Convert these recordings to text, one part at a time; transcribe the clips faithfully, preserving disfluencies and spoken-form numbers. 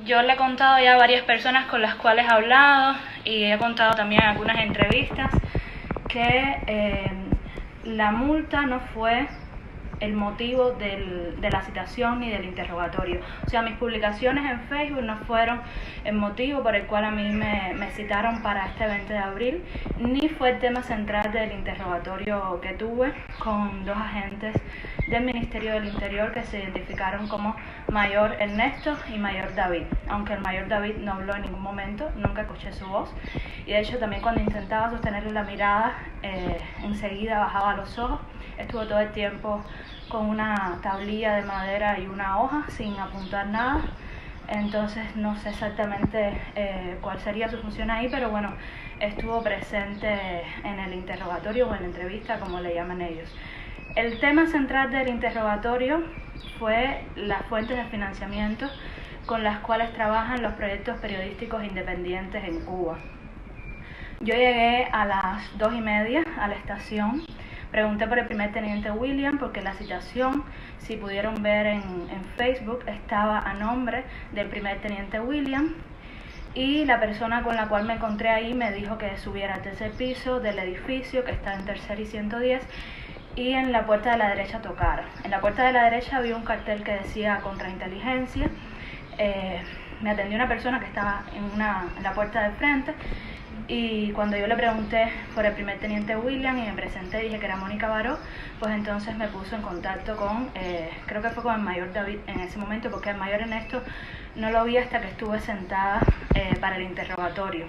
yo le he contado ya a varias personas con las cuales he hablado y he contado también en algunas entrevistas que eh, la multa no fue el motivo del, de la citación ni del interrogatorio. O sea, mis publicaciones en Facebook no fueron el motivo por el cual a mí me, me citaron para este veinte de abril, ni fue el tema central del interrogatorio que tuve con dos agentes del Ministerio del Interior que se identificaron como Mayor Ernesto y Mayor David, aunque el Mayor David no habló en ningún momento, nunca escuché su voz, y de hecho también cuando intentaba sostenerle la mirada, eh, enseguida bajaba los ojos. Estuvo todo el tiempo con una tablilla de madera y una hoja sin apuntar nada, entonces no sé exactamente eh, cuál sería su función ahí, pero bueno, estuvo presente en el interrogatorio o en la entrevista, como le llaman ellos. El tema central del interrogatorio fue las fuentes de financiamiento con las cuales trabajan los proyectos periodísticos independientes en Cuba. Yo llegué a las dos y media a la estación. Pregunté por el primer teniente William porque la citación, si pudieron ver en, en Facebook, estaba a nombre del primer teniente William, y la persona con la cual me encontré ahí me dijo que subiera al tercer piso del edificio, que está en tercer y ciento diez, y en la puerta de la derecha tocara. En la puerta de la derecha había un cartel que decía contrainteligencia. Eh, me atendió una persona que estaba en, una, en la puerta del frente, y cuando yo le pregunté por el primer teniente William y me presenté, dije que era Mónica Baró, pues entonces me puso en contacto con, eh, creo que fue con el Mayor David en ese momento, porque el Mayor Ernesto no lo vi hasta que estuve sentada eh, para el interrogatorio.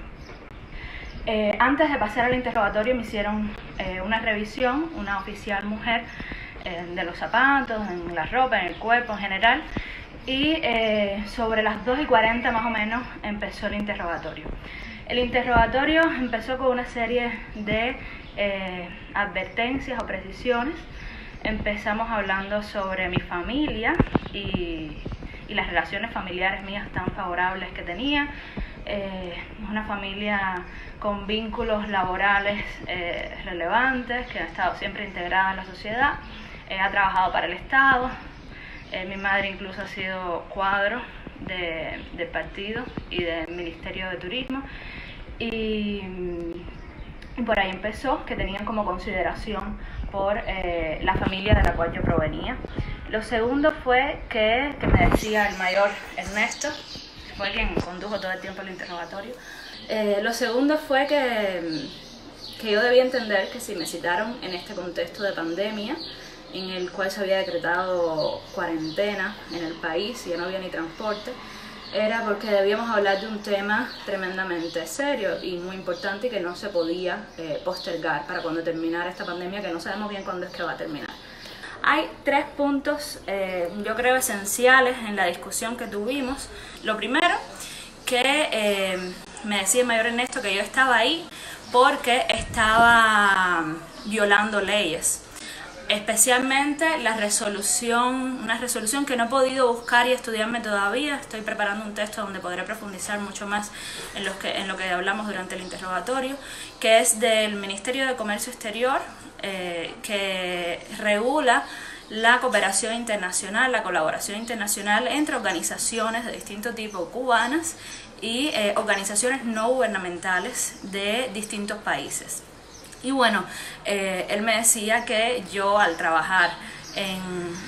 Eh, antes de pasar al interrogatorio me hicieron eh, una revisión, una oficial mujer, eh, de los zapatos, en la ropa, en el cuerpo en general, y eh, sobre las dos y cuarenta más o menos empezó el interrogatorio. El interrogatorio empezó con una serie de eh, advertencias o precisiones. Empezamos hablando sobre mi familia y, y las relaciones familiares mías tan favorables que tenía. Eh, una familia con vínculos laborales eh, relevantes, que ha estado siempre integrada en la sociedad, eh, ha trabajado para el Estado. Eh, mi madre incluso ha sido cuadro de, del partido y del Ministerio de Turismo, y, y por ahí empezó, que tenían como consideración por eh, la familia de la cual yo provenía. Lo segundo fue que, que me decía el Mayor Ernesto, fue quien condujo todo el tiempo el interrogatorio. Eh, lo segundo fue que, que yo debía entender que si me citaron en este contexto de pandemia, en el cual se había decretado cuarentena en el país y ya no había ni transporte, era porque debíamos hablar de un tema tremendamente serio y muy importante y que no se podía eh, postergar para cuando terminara esta pandemia, que no sabemos bien cuándo es que va a terminar. Hay tres puntos, eh, yo creo, esenciales en la discusión que tuvimos. Lo primero, que eh, me decía el Mayor Ernesto que yo estaba ahí porque estaba violando leyes. Especialmente la resolución, una resolución que no he podido buscar y estudiarme todavía. Estoy preparando un texto donde podré profundizar mucho más en lo que, en lo que hablamos durante el interrogatorio, que es del Ministerio de Comercio Exterior, eh, que regula la cooperación internacional, la colaboración internacional entre organizaciones de distinto tipo cubanas y eh, organizaciones no gubernamentales de distintos países. Y bueno, eh, él me decía que yo, al trabajar en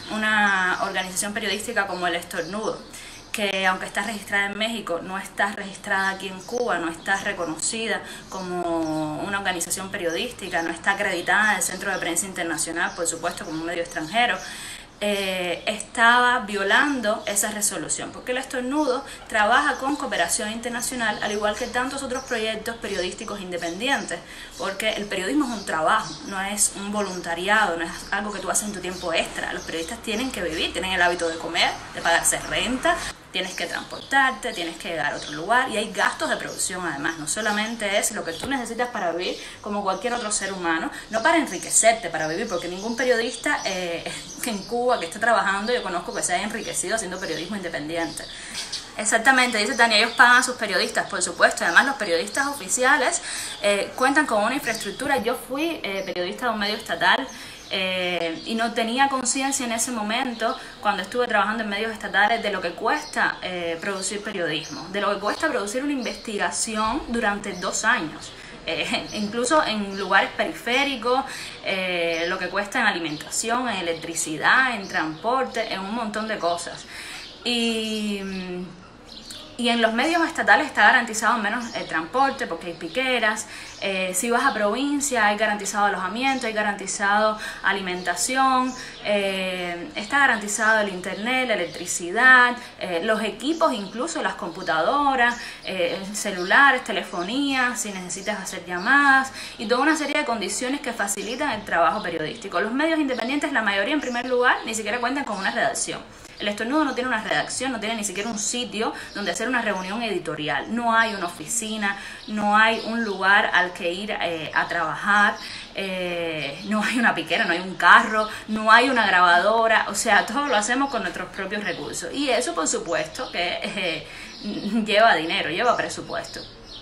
una organización periodística como El Estornudo, que aunque está registrada en México, no está registrada aquí en Cuba, no está reconocida como una organización periodística, no está acreditada en el Centro de Prensa Internacional, por supuesto, como un medio extranjero, Eh, estaba violando esa resolución, porque El Estornudo trabaja con cooperación internacional, al igual que tantos otros proyectos periodísticos independientes, porque el periodismo es un trabajo, no es un voluntariado, no es algo que tú haces en tu tiempo extra. Los periodistas tienen que vivir, tienen el hábito de comer, de pagarse renta, tienes que transportarte, tienes que llegar a otro lugar, y hay gastos de producción además. No solamente es lo que tú necesitas para vivir como cualquier otro ser humano, no para enriquecerte para vivir, porque ningún periodista eh, que en Cuba que esté trabajando, yo conozco que se haya enriquecido haciendo periodismo independiente. Exactamente, dice Tania, ellos pagan a sus periodistas, por supuesto. Además, los periodistas oficiales eh, cuentan con una infraestructura. Yo fui eh, periodista de un medio estatal eh, y no tenía conciencia en ese momento, cuando estuve trabajando en medios estatales, de lo que cuesta eh, producir periodismo, de lo que cuesta producir una investigación durante dos años. Eh, incluso en lugares periféricos, eh, lo que cuesta en alimentación, en electricidad, en transporte, en un montón de cosas. Y, y en los medios estatales está garantizado menos el transporte porque hay piqueras. Eh, si vas a provincia hay garantizado alojamiento, hay garantizado alimentación, eh, está garantizado el internet, la electricidad, eh, los equipos, incluso las computadoras, eh, celulares, telefonía, si necesitas hacer llamadas y toda una serie de condiciones que facilitan el trabajo periodístico. Los medios independientes, la mayoría en primer lugar, ni siquiera cuentan con una redacción. El Estornudo no tiene una redacción, no tiene ni siquiera un sitio donde hacer una reunión editorial. No hay una oficina, no hay un lugar al que ir eh, a trabajar, eh, no hay una piquera, no hay un carro, no hay una grabadora. O sea, todo lo hacemos con nuestros propios recursos. Y eso, por supuesto, que eh, lleva dinero, lleva presupuesto.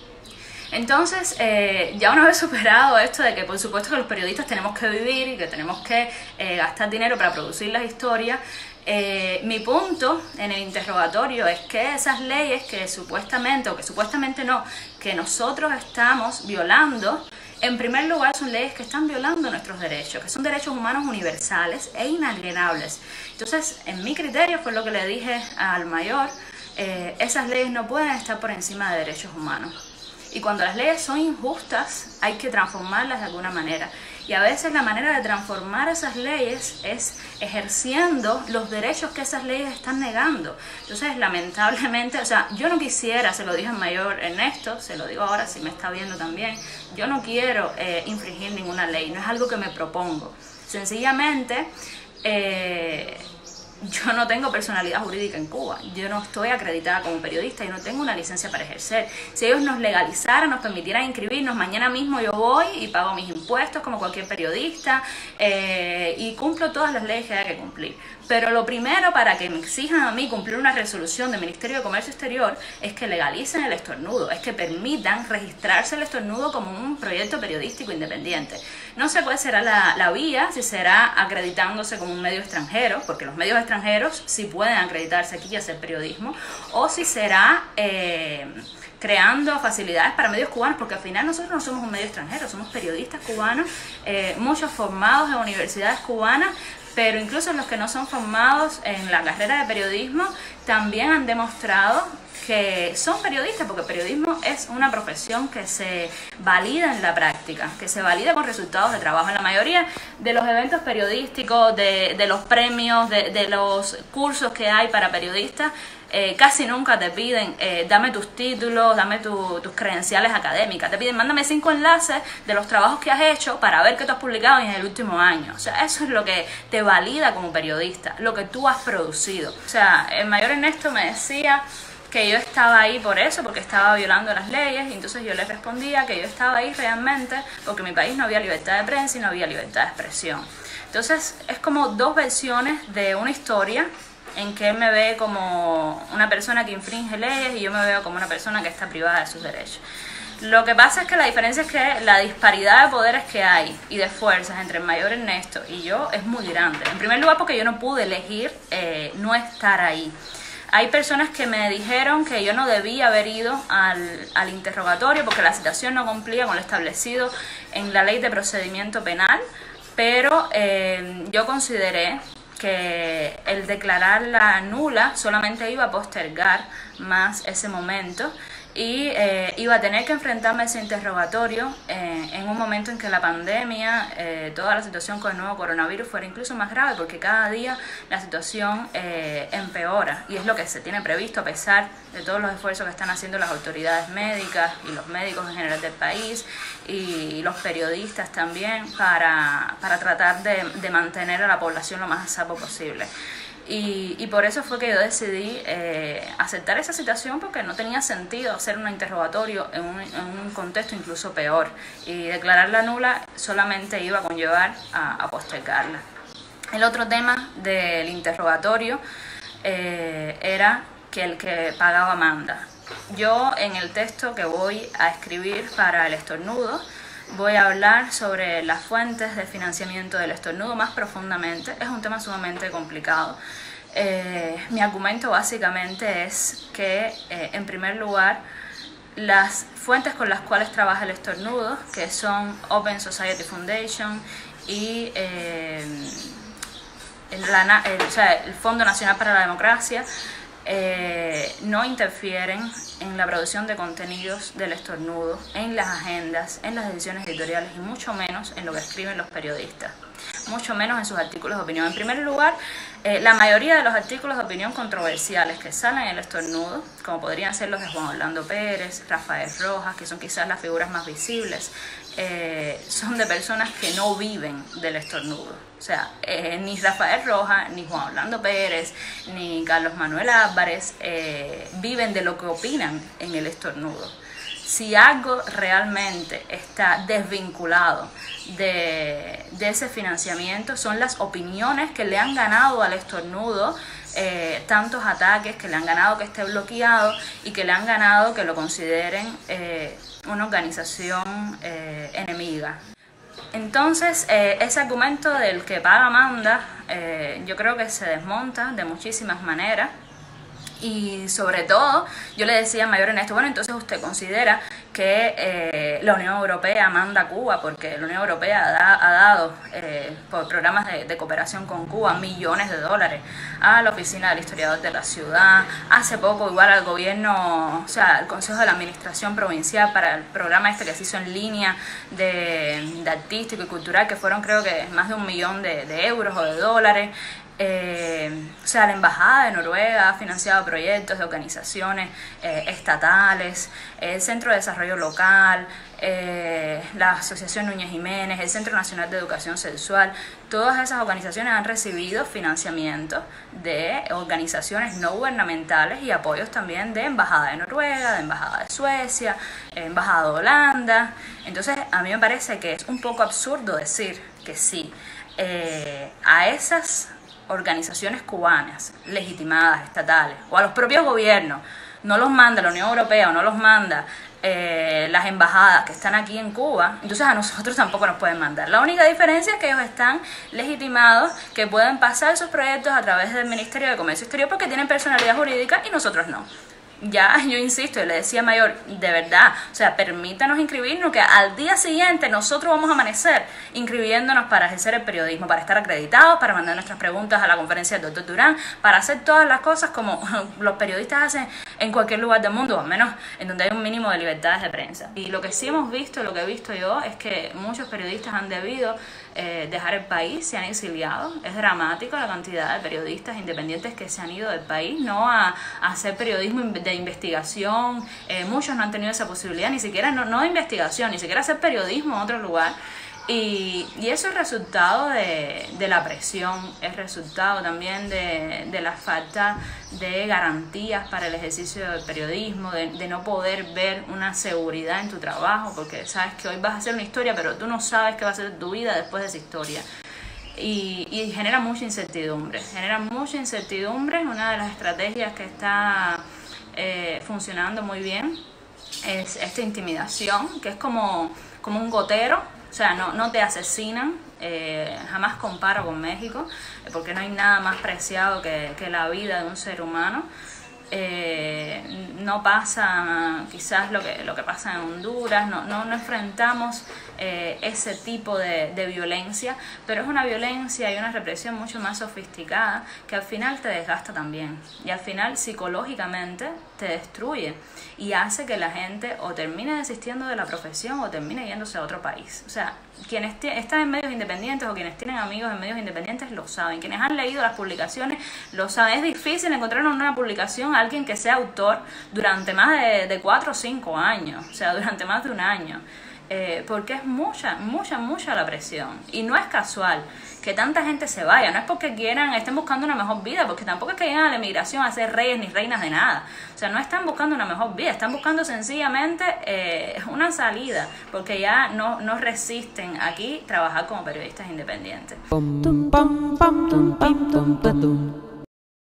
Entonces, eh, ya una vez superado esto de que por supuesto que los periodistas tenemos que vivir y que tenemos que eh, gastar dinero para producir las historias, eh, mi punto en el interrogatorio es que esas leyes que supuestamente, o que supuestamente no, que nosotros estamos violando, en primer lugar son leyes que están violando nuestros derechos, que son derechos humanos universales e inalienables. Entonces, en mi criterio, fue lo que le dije al mayor, eh, esas leyes no pueden estar por encima de derechos humanos. Y cuando las leyes son injustas, hay que transformarlas de alguna manera. Y a veces la manera de transformar esas leyes es ejerciendo los derechos que esas leyes están negando. Entonces, lamentablemente, o sea, yo no quisiera, se lo dije al mayor Ernesto, se lo digo ahora si me está viendo también, yo no quiero eh, infringir ninguna ley, no es algo que me propongo. Sencillamente, eh, yo no tengo personalidad jurídica en Cuba, yo no estoy acreditada como periodista, yo no tengo una licencia para ejercer. Si ellos nos legalizaran, nos permitieran inscribirnos, mañana mismo yo voy y pago mis impuestos como cualquier periodista eh, y cumplo todas las leyes que hay que cumplir. Pero lo primero para que me exijan a mí cumplir una resolución del Ministerio de Comercio Exterior es que legalicen el Estornudo, es que permitan registrarse el Estornudo como un proyecto periodístico independiente. No sé cuál será la, la vía, si será acreditándose como un medio extranjero, porque los medios extranjeros sí pueden acreditarse aquí y hacer periodismo, o si será eh, creando facilidades para medios cubanos, porque al final nosotros no somos un medio extranjero, somos periodistas cubanos, eh, muchos formados en universidades cubanas, pero incluso los que no son formados en la carrera de periodismo también han demostrado que son periodistas, porque el periodismo es una profesión que se valida en la práctica, que se valida con resultados de trabajo. En la mayoría de los eventos periodísticos, de, de los premios, de, de los cursos que hay para periodistas, Eh, casi nunca te piden, eh, dame tus títulos, dame tu, tus credenciales académicas. Te piden, mándame cinco enlaces de los trabajos que has hecho para ver qué tú has publicado en el último año. O sea, eso es lo que te valida como periodista, lo que tú has producido. O sea, el mayor Ernesto me decía que yo estaba ahí por eso, porque estaba violando las leyes, y entonces yo le respondía que yo estaba ahí realmente porque en mi país no había libertad de prensa y no había libertad de expresión. Entonces, es como dos versiones de una historia en que él me ve como una persona que infringe leyes y yo me veo como una persona que está privada de sus derechos. Lo que pasa es que la diferencia es que la disparidad de poderes que hay y de fuerzas entre el mayor Ernesto y yo es muy grande. En primer lugar porque yo no pude elegir eh, no estar ahí. Hay personas que me dijeron que yo no debía haber ido al, al interrogatorio porque la citación no cumplía con lo establecido en la ley de procedimiento penal, pero eh, yo consideré que el declararla nula solamente iba a postergar más ese momento y eh, iba a tener que enfrentarme a ese interrogatorio eh, en un momento en que la pandemia, eh, toda la situación con el nuevo coronavirus fuera incluso más grave, porque cada día la situación eh, empeora y es lo que se tiene previsto a pesar de todos los esfuerzos que están haciendo las autoridades médicas y los médicos en general del país y los periodistas también para, para tratar de, de mantener a la población lo más a salvo posible. Y, y por eso fue que yo decidí eh, aceptar esa situación, porque no tenía sentido hacer un interrogatorio en un, en un contexto incluso peor, y declararla nula solamente iba a conllevar a, a postergarla. El otro tema del interrogatorio eh, era que el que pagaba manda. Yo en el texto que voy a escribir para el Estornudo voy a hablar sobre las fuentes de financiamiento del estornudo más profundamente. Es un tema sumamente complicado. Eh, mi argumento básicamente es que, eh, en primer lugar, las fuentes con las cuales trabaja el estornudo, que son Open Society Foundation y eh, el, la, el, o sea, el Fondo Nacional para la Democracia, eh, no interfieren en la producción de contenidos del estornudo, en las agendas, en las decisiones editoriales y mucho menos en lo que escriben los periodistas, mucho menos en sus artículos de opinión. En primer lugar, eh, la mayoría de los artículos de opinión controversiales que salen en el estornudo, como podrían ser los de Juan Orlando Pérez, Rafael Rojas, que son quizás las figuras más visibles, eh, son de personas que no viven del estornudo. O sea, eh, ni Rafael Rojas, ni Juan Orlando Pérez, ni Carlos Manuel Álvarez eh, viven de lo que opinan en el estornudo. Si algo realmente está desvinculado de, de ese financiamiento, son las opiniones que le han ganado al estornudo eh, tantos ataques, que le han ganado que esté bloqueado y que le han ganado que lo consideren eh, una organización eh, enemiga. Entonces, eh, ese argumento del que paga manda, eh, yo creo que se desmonta de muchísimas maneras. Y sobre todo, yo le decía a Mayor Ernesto, bueno, entonces usted considera que eh, la Unión Europea manda a Cuba, porque la Unión Europea da, ha dado eh, por programas de, de cooperación con Cuba millones de dólares a la Oficina del Historiador de la Ciudad, hace poco igual al gobierno, o sea, al Consejo de la Administración Provincial para el programa este que se hizo en línea de, de artístico y cultural, que fueron creo que más de un millón de, de euros o de dólares. Eh, o sea, la Embajada de Noruega ha financiado proyectos de organizaciones eh, estatales, el Centro de Desarrollo Local, eh, la Asociación Núñez Jiménez, el Centro Nacional de Educación Sexual. Todas esas organizaciones han recibido financiamiento de organizaciones no gubernamentales y apoyos también de Embajada de Noruega, de Embajada de Suecia, eh, Embajada de Holanda. Entonces, a mí me parece que es un poco absurdo decir que sí, eh, a esas organizaciones cubanas legitimadas, estatales, o a los propios gobiernos, no los manda la Unión Europea o no los manda eh, las embajadas que están aquí en Cuba, entonces a nosotros tampoco nos pueden mandar. La única diferencia es que ellos están legitimados, que pueden pasar sus proyectos a través del Ministerio de Comercio Exterior porque tienen personalidad jurídica y nosotros no. Ya, yo insisto, y le decía a Mayor, de verdad, o sea, permítanos inscribirnos, que al día siguiente nosotros vamos a amanecer inscribiéndonos para ejercer el periodismo, para estar acreditados, para mandar nuestras preguntas a la conferencia del doctor Durán, para hacer todas las cosas como los periodistas hacen en cualquier lugar del mundo, al menos en donde hay un mínimo de libertades de prensa. Y lo que sí hemos visto, lo que he visto yo, es que muchos periodistas han debido eh, dejar el país, se han exiliado. Es dramático la cantidad de periodistas independientes que se han ido del país, no a, a hacer periodismo de investigación. Eh, muchos no han tenido esa posibilidad, ni siquiera, no, no de investigación, ni siquiera hacer periodismo en otro lugar. Y, y eso es resultado de, de la presión, es resultado también de, de la falta de garantías para el ejercicio del periodismo, de, de no poder ver una seguridad en tu trabajo, porque sabes que hoy vas a hacer una historia, pero tú no sabes qué va a ser tu vida después de esa historia. Y, y genera mucha incertidumbre, genera mucha incertidumbre. Una de las estrategias que está eh, funcionando muy bien es esta intimidación, que es como, como un gotero. O sea, no, no te asesinan, eh, jamás comparo con México, porque no hay nada más preciado que, que la vida de un ser humano. Eh, no pasa quizás lo que, lo que pasa en Honduras, no, no, no enfrentamos eh, ese tipo de, de violencia, pero es una violencia y una represión mucho más sofisticada que al final te desgasta también y al final psicológicamente te destruye y hace que la gente o termine desistiendo de la profesión o termine yéndose a otro país. O sea, quienes están en medios independientes o quienes tienen amigos en medios independientes lo saben, quienes han leído las publicaciones lo saben. Es difícil encontrar en una publicación a alguien que sea autor durante más de, de cuatro o cinco años, o sea, durante más de un año, eh, porque es mucha, mucha, mucha la presión. Y no es casual que tanta gente se vaya, no es porque quieran, estén buscando una mejor vida, porque tampoco es que llegan a la emigración a ser reyes ni reinas de nada. O sea, no están buscando una mejor vida, están buscando sencillamente eh, una salida, porque ya no, no resisten aquí trabajar como periodistas independientes.